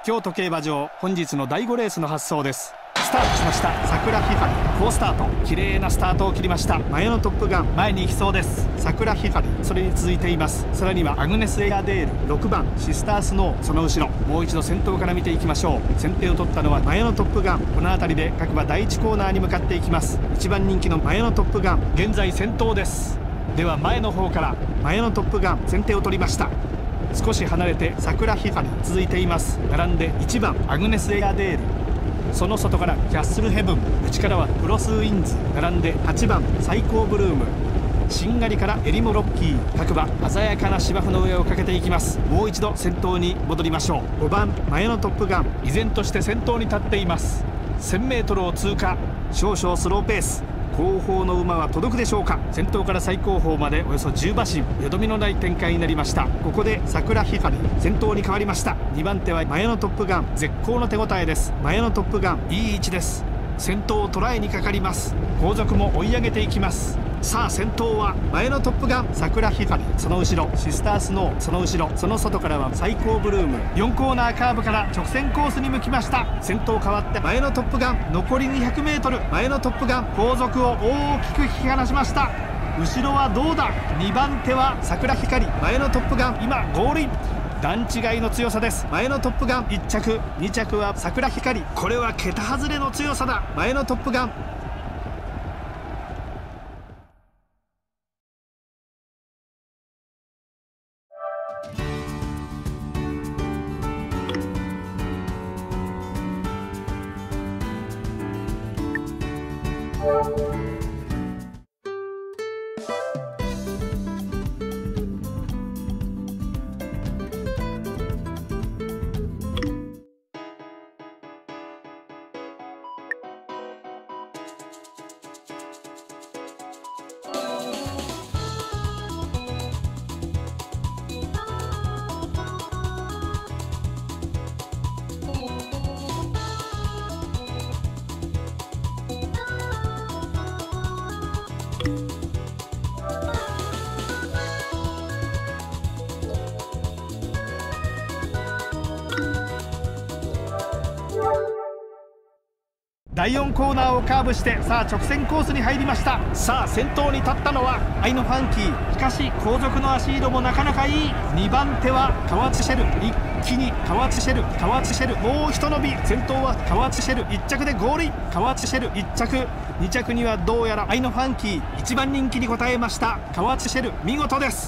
京都競馬場、本日の第5レースの発走です。スタートしました。桜ひかり好スタート、綺麗なスタートを切りました。前のトップガン前に行きそうです。桜ひかりそれに続いています。さらにはアグネスエアデール、6番シスタースノー、その後ろもう一度先頭から見ていきましょう。先手を取ったのは前のトップガン。この辺りで各馬第1コーナーに向かっていきます。1番人気の前のトップガン現在先頭です。では前の方から前のトップガン先手を取りました。少し離れて桜ひかり続いています。並んで1番アグネスエアデール、その外からキャッスルヘブン、内からはクロスウィンズ、並んで8番最高ブルーム、しんがりからエリモロッキー、各馬鮮やかな芝生の上をかけていきます。もう一度先頭に戻りましょう。5番前のトップガン依然として先頭に立っています。 1000m を通過、少々スローペース。後方の馬は届くでしょうか。先頭から最後方までおよそ10馬身、よどみのない展開になりました。ここで桜ひかり先頭に変わりました。2番手は前のトップガン、絶好の手応えです。前のトップガンいい位置です。先頭を捉えにかかります。後続も追い上げていきます。さあ先頭は前のトップガン桜ひかり、その後ろシスタースノー、その後ろその外からは最高ブルーム。4コーナーカーブから直線コースに向きました。先頭変わって前のトップガン残り 200m、 前のトップガン後続を大きく引き離しました。後ろはどうだ。2番手は桜ひかり、前のトップガン今ゴールイン。段違いの強さです。前のトップガン1着、2着は桜ひかり、これは桁外れの強さだ。前のトップガン第4コーナーをカーブして、さあ直線コースに入りました。さあ先頭に立ったのはアイノファンキー、しかし後続の足色もなかなかいい。2番手はカワチシェル、一気にカワチシェル、カワチシェルもうひと伸び。先頭はカワチシェル1着でゴールイン。カワチシェル1着、2着にはどうやらアイノファンキー、1番人気に応えました。カワチシェル見事です。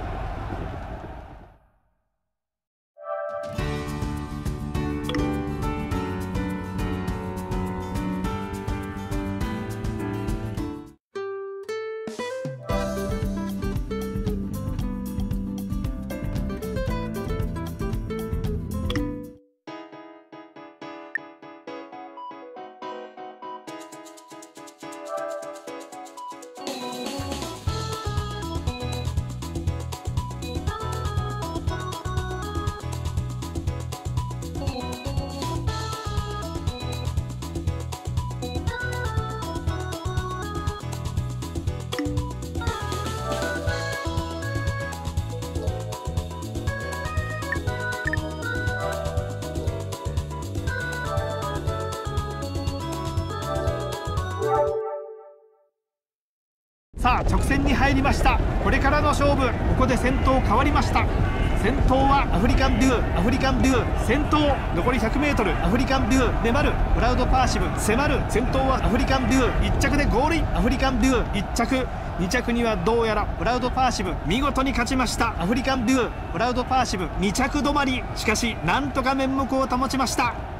さあ直線に入りました。これからの勝負、ここで先頭変わりました。先頭はアフリカンデュー、アフリカンデュー先頭、残り 100m、 アフリカンデュー粘る、プラウドパーシブ迫る。先頭はアフリカンデュー1着でゴールイン。アフリカンデュー1着、2着にはどうやらプラウドパーシブ、見事に勝ちました。アフリカンデュー、プラウドパーシブ2着止まり、しかしなんとか面目を保ちました。